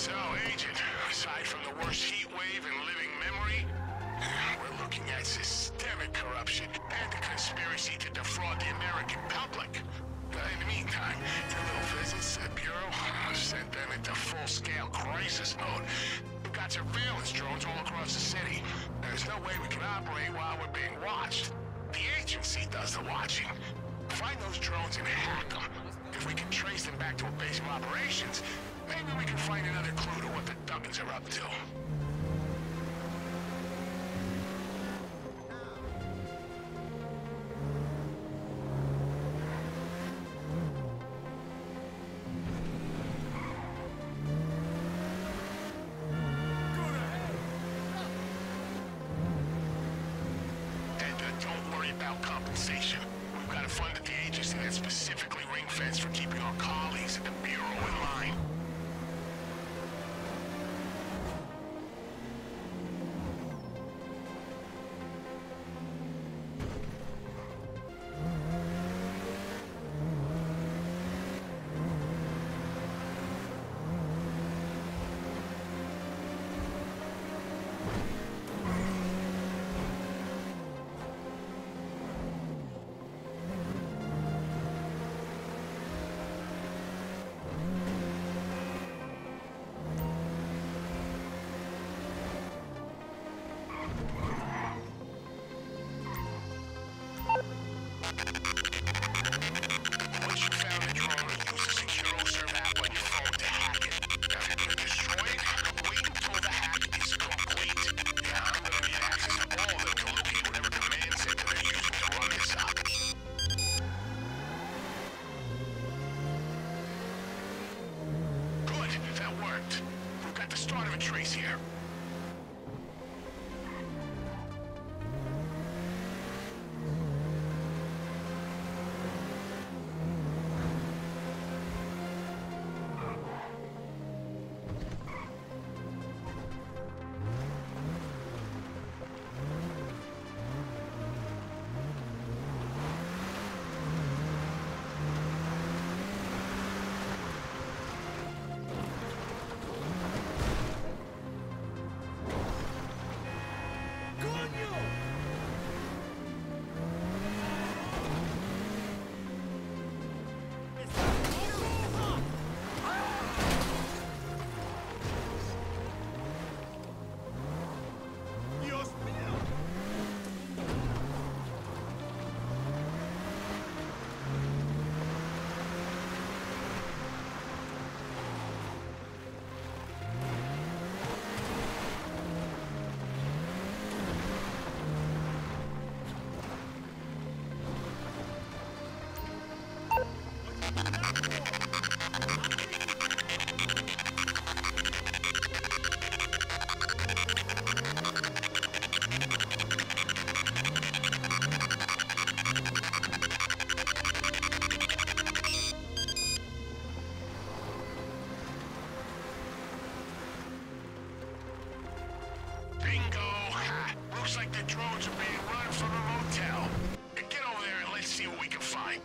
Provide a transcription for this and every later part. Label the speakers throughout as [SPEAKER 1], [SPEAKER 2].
[SPEAKER 1] So, Agent, aside from the worst heat wave in living memory, we're looking at systemic corruption and a conspiracy to defraud the American public. In the meantime, your little visits to the Bureau sent them into full-scale crisis mode. We've got surveillance drones all across the city. There's no way we can operate while we're being watched. The agency does the watching. Find those drones and hack them. If we can trace them back to a base of operations, maybe we can find another clue to what the Duggins are up to. Don't worry about compensation. We've got a fund at the agency that's specifically ring-fenced for keeping our colleagues at the Bureau in line. Here. Looks like the drones are being run from a motel. Get over there and let's see what we can find.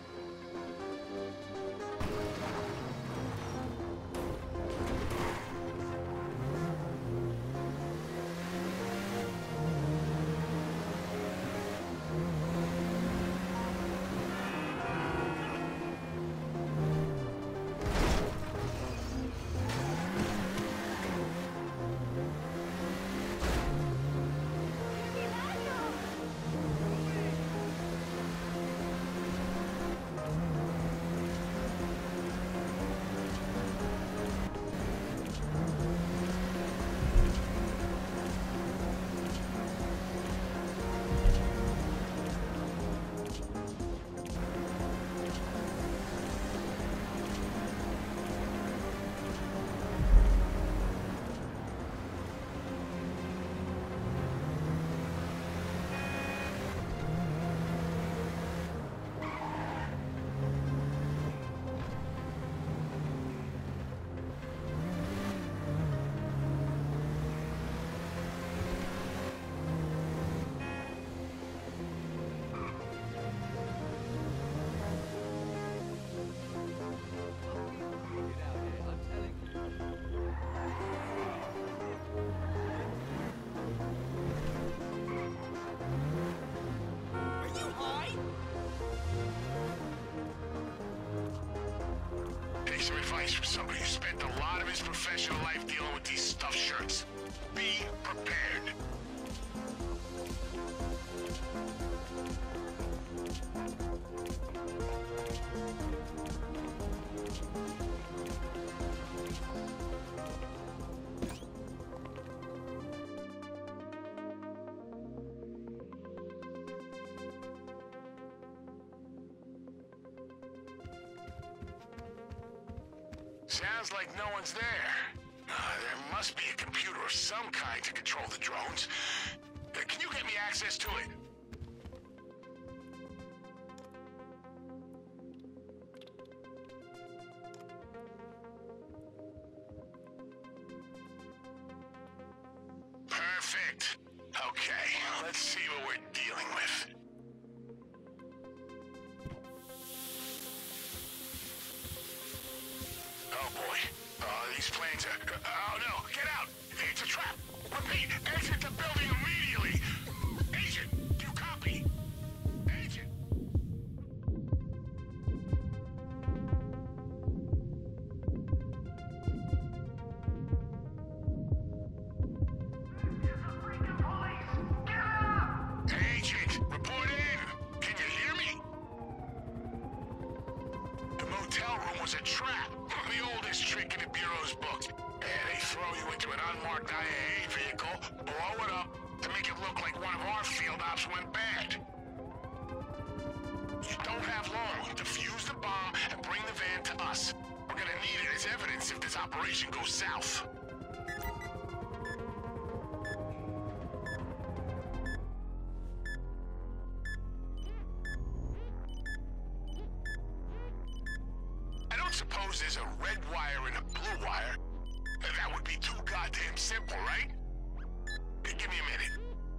[SPEAKER 1] some advice from somebody who spent a lot of his professional life dealing with these stuffed shirts. Be prepared. Sounds like no one's there. There must be a computer of some kind to control the drones. Can you get me access to it? Perfect. Okay, let's see what we're dealing with. Oh boy. These planes are... oh no, get out! It's a trap! Repeat, exit the building immediately! Agent, do you copy? Agent! Agent, report in! Can you hear me? The motel room was a trap. The oldest trick in the Bureau's books. They throw you into an unmarked IAA vehicle, blow it up, to make it look like one of our field ops went bad. You don't have long. Defuse the bomb and bring the van to us. We're gonna need it as evidence if this operation goes south. I don't suppose there's a red wire and a blue wire. That would be too goddamn simple, right? Give me a minute.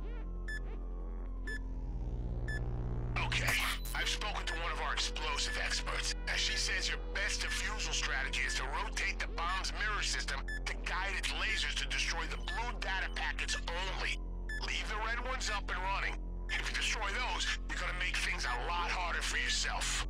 [SPEAKER 1] Okay, I've spoken to one of our explosive experts. She says your best defusal strategy is to rotate the bomb's mirror system to guide its lasers to destroy the blue data packets only. Leave the red ones up and running. If you destroy those, you're gonna make things a lot harder for yourself.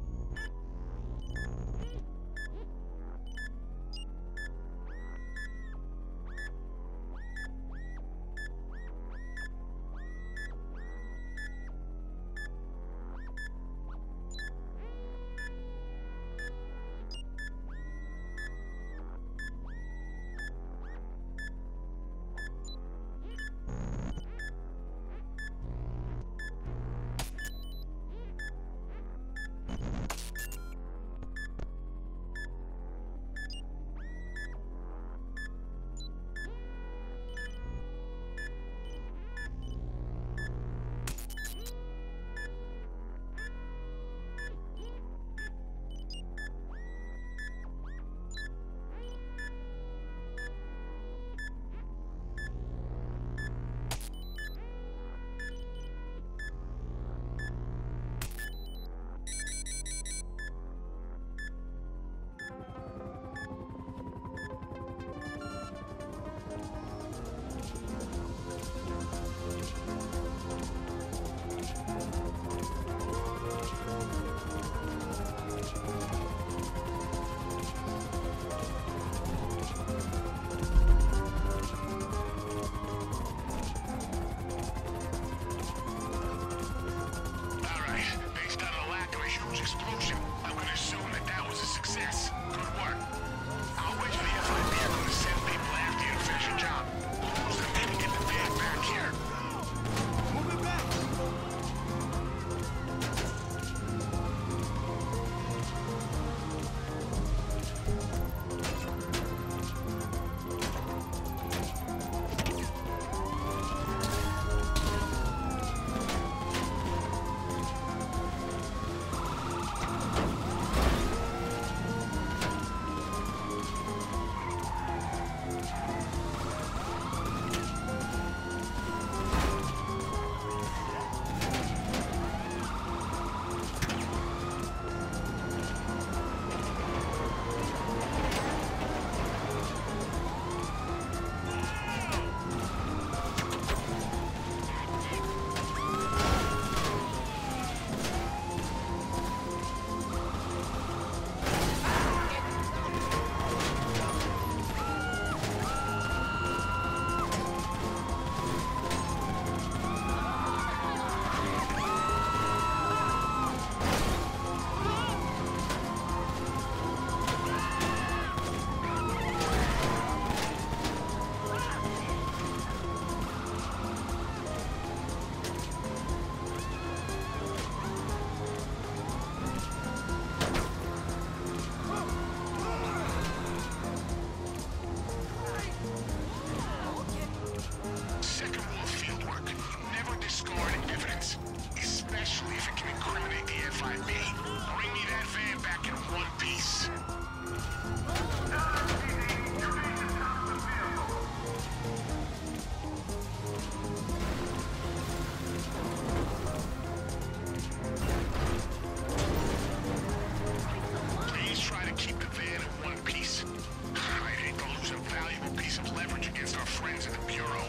[SPEAKER 1] scored evidence, especially if it can incriminate the FIB. Bring me that van back in one piece. Please try to keep the van in one piece. I'd hate to lose a valuable piece of leverage against our friends in the Bureau.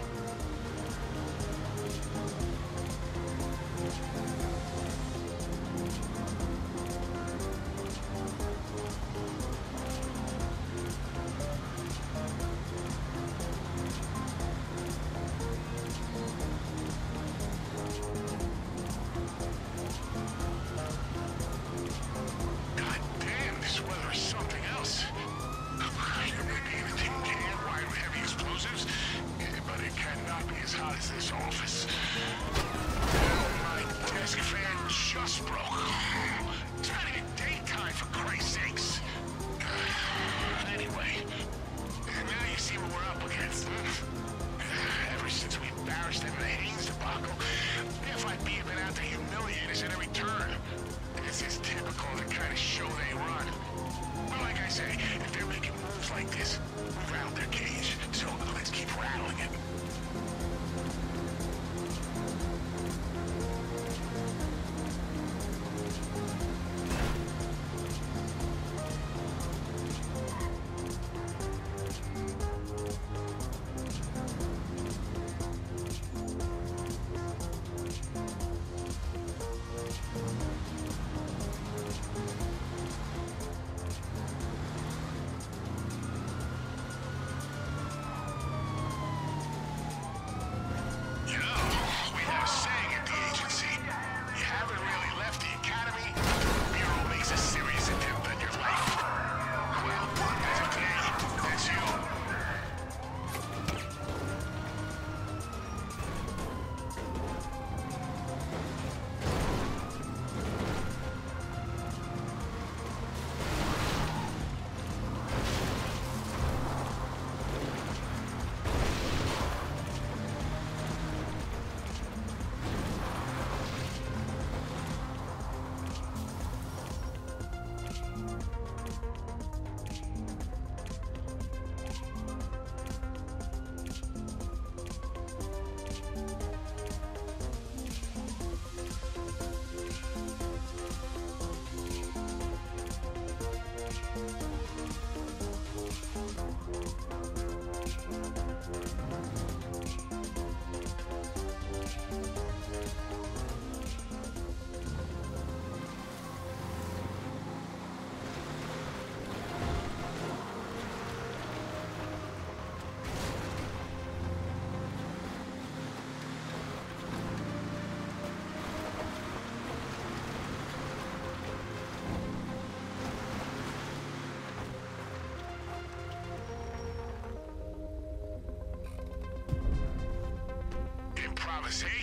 [SPEAKER 1] Improvisation.